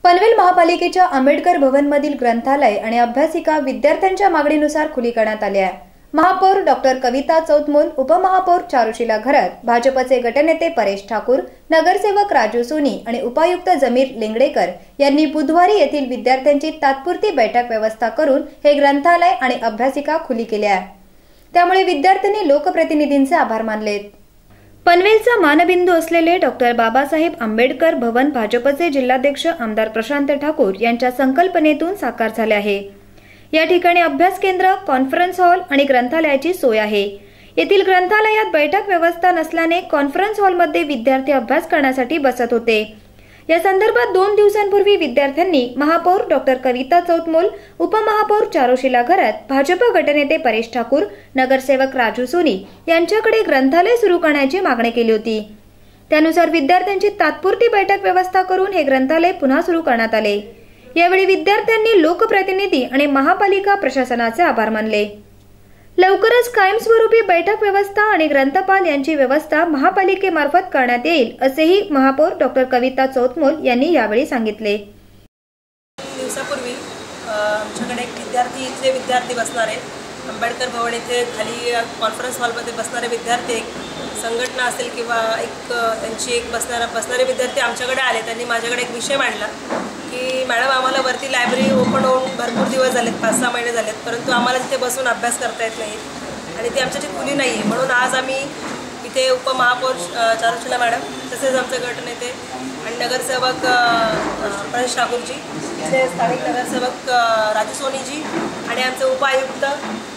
पनवेल महापालिकेच्या आंबेडकर भवनमधील ग्रंथालय आणि अभ्यासिका विद्यार्थ्यांच्या मागणीनुसार खुली करण्यात आली आहे। महापौर डॉक्टर कविता चौतमोल, उपमहापौर चारुशीला घरत, भाजपचे गटनेते परेश ठाकूर, नगरसेवक राजू सोनी आणि उपायुक्त जमीर लेंगडेकर यांनी बुधवारी येथील विद्यार्थ्यांची तात्पुरती बैठक व्यवस्था करून हे ग्रंथालय आणि अभ्यासिका खुली केली आहे। त्यामुळे विद्यार्थ्यांनी लोकप्रतिनिधींचे आभार मानले। पनवेलचा मानबिंदू असलेले डॉक्टर बाबासाहेब आंबेडकर भवन भाजपचे जिल्हाध्यक्ष आमदार प्रशांत ठाकूर यांच्या संकल्पनेतून साकार झाले आहे। या ठिकाणी अभ्यास केंद्र, कॉन्फरन्स हॉल आणि ग्रंथालयाची सोय आहे। येथील ग्रंथालयात बैठक व्यवस्था नसल्याने कॉन्फरन्स हॉलमध्ये विद्यार्थी अभ्यास करण्यासाठी बसत होते। या संदर्भात 2 दिवसांपूर्वी विद्यार्थ्यांनी महापौर डॉक्टर कविता चौतमोल, उपमहापौर चारुशीला घरत, भाजप गटनेते परेश ठाकूर, नगरसेवक राजू सोनी यांच्याकडे ग्रंथालय सुरू करण्याची मागणी केली होती। त्यानुसार विद्यार्थ्यांची तात्पुरती बैठक व्यवस्था करून हे ग्रंथालय पुन्हा सुरू करण्यात आले। यावेळी विद्यार्थ्यांनी लोकप्रतिनिधी आणि महापालिका प्रशासनाचे आभार मानले। लवकरच कायमस्वरूपी बैठक व्यवस्था आणि ग्रंथपाल यांची व्यवस्था महापालिकेमार्फत करण्यात येईल, असेही महापौर डॉक्टर कविता चौतमोल यांनी यावेळी सांगितले। दिवसापूर्वी आमच्याकडे इथले विद्यार्थी बसणारे आंबेडकर भवन इथे खाली कॉन्फरन्स हॉलमध्ये बसणारे विद्यार्थी, संघटना असेल किंवा त्यांची बसणारे विद्यार्थी आमच्याकडे आले। त्यांनी माझ्याकडे एक विषय मांडला की मॅडम, आम्हाला वरती लायब्ररी ओपन होऊन भरपूर दिवस झालेत, 5-6 महिने झालेत, परंतु आम्हाला तिथे बसून अभ्यास करता येत नाही आणि ती आमच्याची खुली नाही आहे। म्हणून आज आम्ही इथे उपमहापौर चारुशीला मॅडम, तसेच आमचे गटनेते आणि नगरसेवक परेश ठाकूरजी, इथले स्थानिक नगरसेवक राजू सोनीजी आणि आमचे उपायुक्त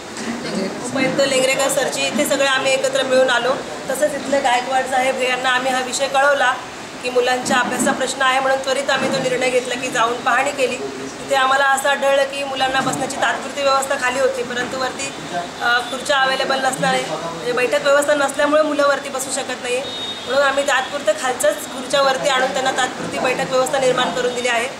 लेंगरेकर सरजी, इथे सगळे आम्ही एकत्र मिळून आलो। तसंच इथले गायकवाड साहेब यांना आम्ही हा विषय कळवला की मुलांच्या अभ्यासाचा प्रश्न आहे, म्हणून त्वरित आम्ही तो निर्णय घेतला की जाऊन पाहणी केली। तिथे आम्हाला असं आढळलं की मुलांना बसण्याची तात्पुरती व्यवस्था खाली होती, परंतु वरती खुर्च्या अवेलेबल नसल्याने, म्हणजे बैठक व्यवस्था नसल्यामुळे मुलं वरती बसू शकत नाही। म्हणून आम्ही तात्पुरतं खालच्याच खुर्च्यावरती आणून त्यांना तात्पुरती बैठक व्यवस्था निर्माण करून दिली आहे।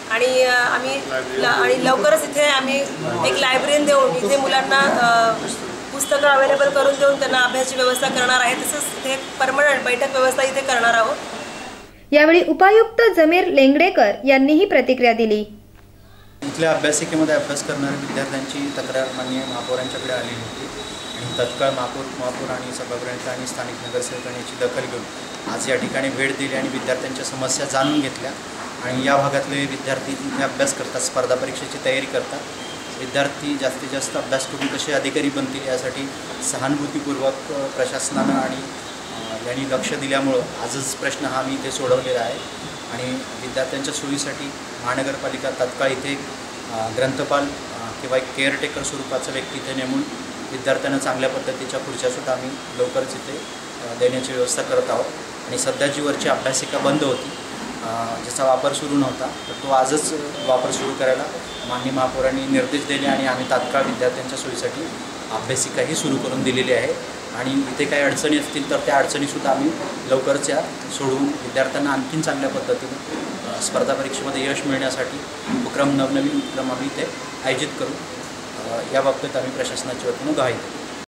आणि लवकरच इथे आम्ही एक लायब्ररी देऊन इथे मुलांना पुस्तकं अवेलेबल करून देऊन त्यांना अभ्यासाची व्यवस्था करणार आहे। तसंच इथे परमनंट बैठक व्यवस्था इथे करणार आहोत। यावेळी उपायुक्त जमीर लेंगडेकर यांनीही प्रतिक्रिया दिली। इथल्या अभ्यासिकेमध्ये अभ्यास करणाऱ्या विद्यार्थ्यांची तक्रार माननीय महापौरांच्याकडे आलेली होती आणि तत्काळ महापौर आणि सभागृहांच्या आणि स्थानिक नगरसेवकांनी याची दखल घेऊन आज या ठिकाणी भेट दिली आणि विद्यार्थ्यांच्या समस्या जाणून घेतल्या। आणि या भागातले विद्यार्थी इथे अभ्यास करतात, स्पर्धा परीक्षेची तयारी करतात। विद्यार्थी जास्तीत जास्त अभ्यास करून कसे अधिकारी बनतील यासाठी सहानुभूतीपूर्वक प्रशासनानं आणि यांनी लक्ष दिल्यामुळं आजच प्रश्न हा मी इथे सोडवलेला आहे। आणि विद्यार्थ्यांच्या सोयीसाठी महानगरपालिका तत्काळ इथे ग्रंथपाल किंवा एक केअरटेकर स्वरूपाचा व्यक्ती इथे नेमून विद्यार्थ्यांना चांगल्या पद्धतीच्या खुर्च्यासुद्धा आम्ही लवकरच इथे देण्याची व्यवस्था करत आहोत। आणि सध्या जी वरची अभ्यासिका बंद होती, ज्याचा वापर सुरू नव्हता, तर तो आजच वापर सुरू करायला माननीय महापौरांनी निर्देश दिले आणि आम्ही तात्काळ विद्यार्थ्यांच्या सोयीसाठी अभ्यासिकाही सुरू करून दिलेली आहे। आणि इथे काही अडचणी असतील तर त्या अडचणीसुद्धा आम्ही लवकरच या सोडवून विद्यार्थ्यांना आणखीन चांगल्या पद्धतीने स्पर्धा परीक्षेमध्ये यश मिळण्यासाठी नवनवीन उपक्रम आम्ही इथे आयोजित करू, याबाबतीत आम्ही प्रशासनाच्या वतीनं ग्वाही देतो।